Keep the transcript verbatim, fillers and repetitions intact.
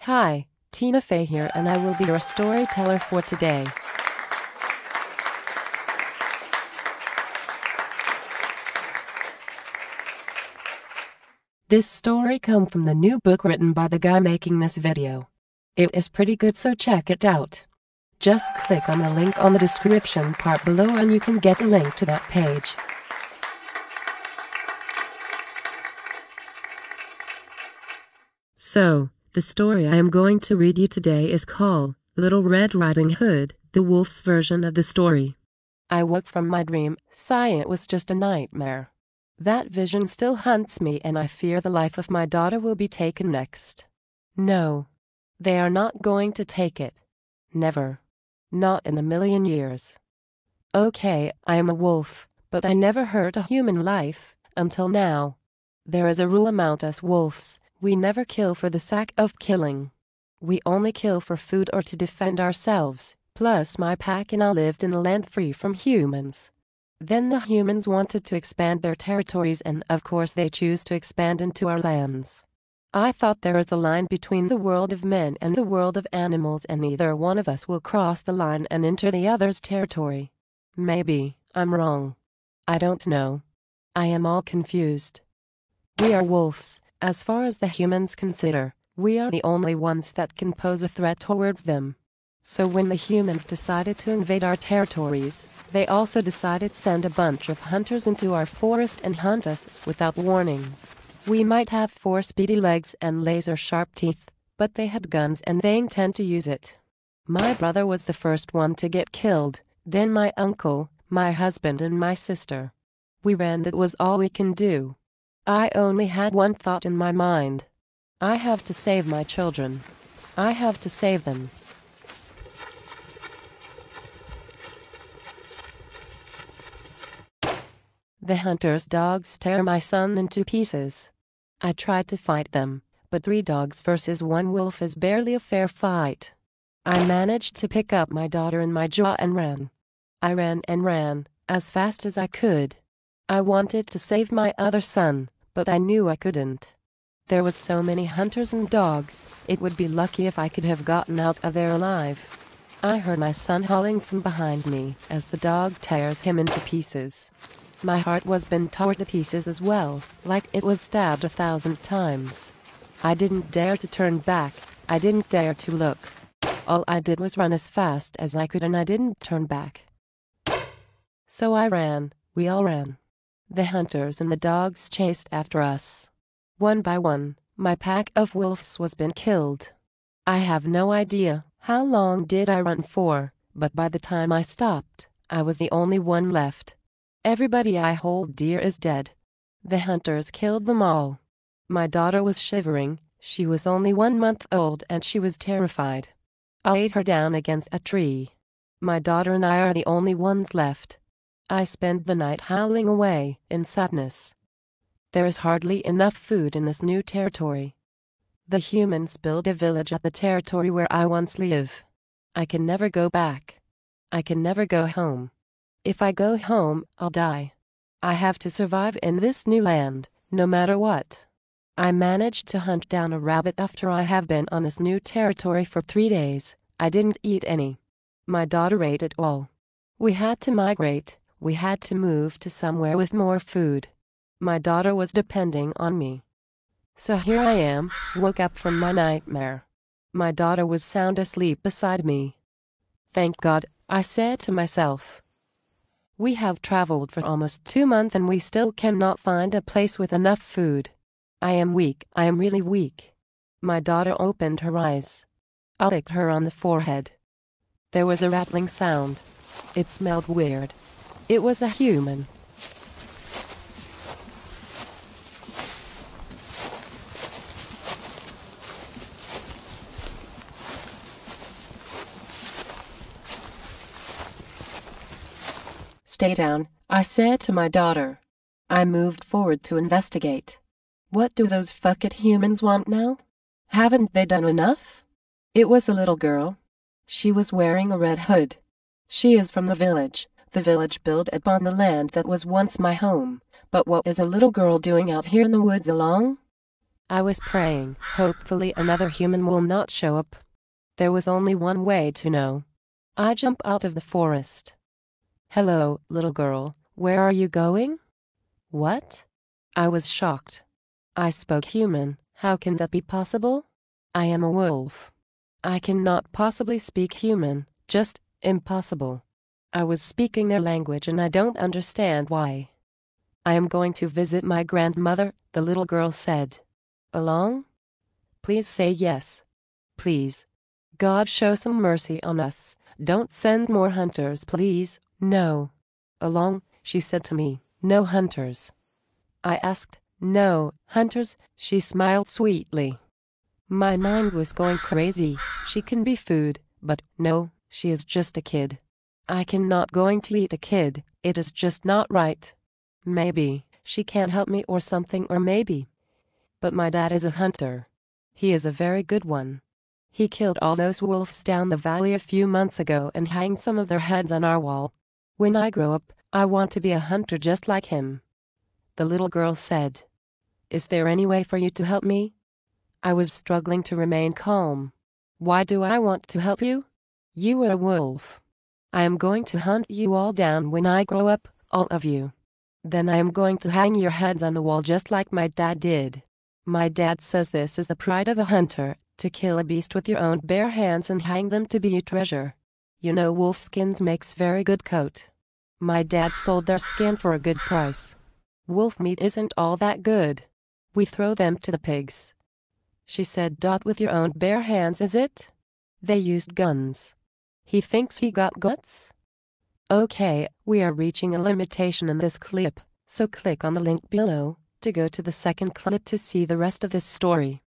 Hi, Tina Fey here, and I will be your storyteller for today. This story comes from the new book written by the guy making this video. It is pretty good, so check it out. Just click on the link on the description part below and you can get a link to that page. So, the story I am going to read you today is called Little Red Riding Hood, the wolf's version of the story. I woke from my dream. Sigh, it was just a nightmare. That vision still haunts me, and I fear the life of my daughter will be taken next. No, they are not going to take it. Never. Not in a million years. Okay, I am a wolf, but I never hurt a human life, until now. There is a rule among us wolves. We never kill for the sake of killing. We only kill for food or to defend ourselves. Plus, my pack and I lived in a land free from humans. Then the humans wanted to expand their territories, and of course they choose to expand into our lands. I thought there is a line between the world of men and the world of animals, and neither one of us will cross the line and enter the other's territory. Maybe I'm wrong. I don't know. I am all confused. We are wolves. As far as the humans consider, we are the only ones that can pose a threat towards them. So when the humans decided to invade our territories, they also decided to send a bunch of hunters into our forest and hunt us without warning. We might have four speedy legs and laser-sharp teeth, but they had guns and they intend to use it. My brother was the first one to get killed, then my uncle, my husband, and my sister. We ran. That was all we can do. I only had one thought in my mind. I have to save my children. I have to save them. The hunter's dogs tear my son into pieces. I tried to fight them, but three dogs versus one wolf is barely a fair fight. I managed to pick up my daughter in my jaw and ran. I ran and ran, as fast as I could. I wanted to save my other son, but I knew I couldn't. There was so many hunters and dogs, it would be lucky if I could have gotten out of there alive. I heard my son howling from behind me as the dog tears him into pieces. My heart was been torn to pieces as well, like it was stabbed a thousand times. I didn't dare to turn back, I didn't dare to look. All I did was run as fast as I could, and I didn't turn back. So I ran, we all ran. The hunters and the dogs chased after us. One by one, my pack of wolves was been killed. I have no idea how long did I run for, but by the time I stopped, I was the only one left. Everybody I hold dear is dead. The hunters killed them all. My daughter was shivering. She was only one month old and she was terrified. I laid her down against a tree. My daughter and I are the only ones left. I spent the night howling away in sadness. There is hardly enough food in this new territory. The humans build a village at the territory where I once lived. I can never go back. I can never go home. If I go home, I'll die. I have to survive in this new land, no matter what. I managed to hunt down a rabbit after I have been on this new territory for three days. I didn't eat any. My daughter ate it all. We had to migrate. We had to move to somewhere with more food. My daughter was depending on me. So here I am, woke up from my nightmare. My daughter was sound asleep beside me. Thank God, I said to myself. We have traveled for almost two months and we still cannot find a place with enough food. I am weak, I am really weak. My daughter opened her eyes. I licked her on the forehead. There was a rattling sound. It smelled weird. It was a human. Stay down, I said to my daughter. I moved forward to investigate. What do those fucking humans want now? Haven't they done enough? It was a little girl. She was wearing a red hood. She is from the village. The village built upon the land that was once my home. But what is a little girl doing out here in the woods alone? I was praying, hopefully another human will not show up. There was only one way to know. I jump out of the forest. Hello, little girl, where are you going? What? I was shocked. I spoke human, how can that be possible? I am a wolf. I cannot possibly speak human, just impossible. I was speaking their language and I don't understand why. I am going to visit my grandmother, the little girl said. Along? Please say yes. Please. God, show some mercy on us. Don't send more hunters, please. No. Along, she said to me. No hunters. I asked, no, hunters, she smiled sweetly. My mind was going crazy. She can be food, but no, she is just a kid. I cannot going to eat a kid, it is just not right. Maybe she can't help me or something, or maybe. But my dad is a hunter. He is a very good one. He killed all those wolves down the valley a few months ago and hanged some of their heads on our wall. When I grow up, I want to be a hunter just like him. The little girl said. Is there any way for you to help me? I was struggling to remain calm. Why do I want to help you? You are a wolf. I am going to hunt you all down when I grow up, all of you. Then I am going to hang your heads on the wall just like my dad did. My dad says this is the pride of a hunter, to kill a beast with your own bare hands and hang them to be your treasure. You know wolf skins makes very good coat. My dad sold their skin for a good price. Wolf meat isn't all that good. We throw them to the pigs. She said, Dot, with your own bare hands, is it? They used guns. He thinks he got guts? Okay, we are reaching a limitation in this clip, so click on the link below to go to the second clip to see the rest of this story.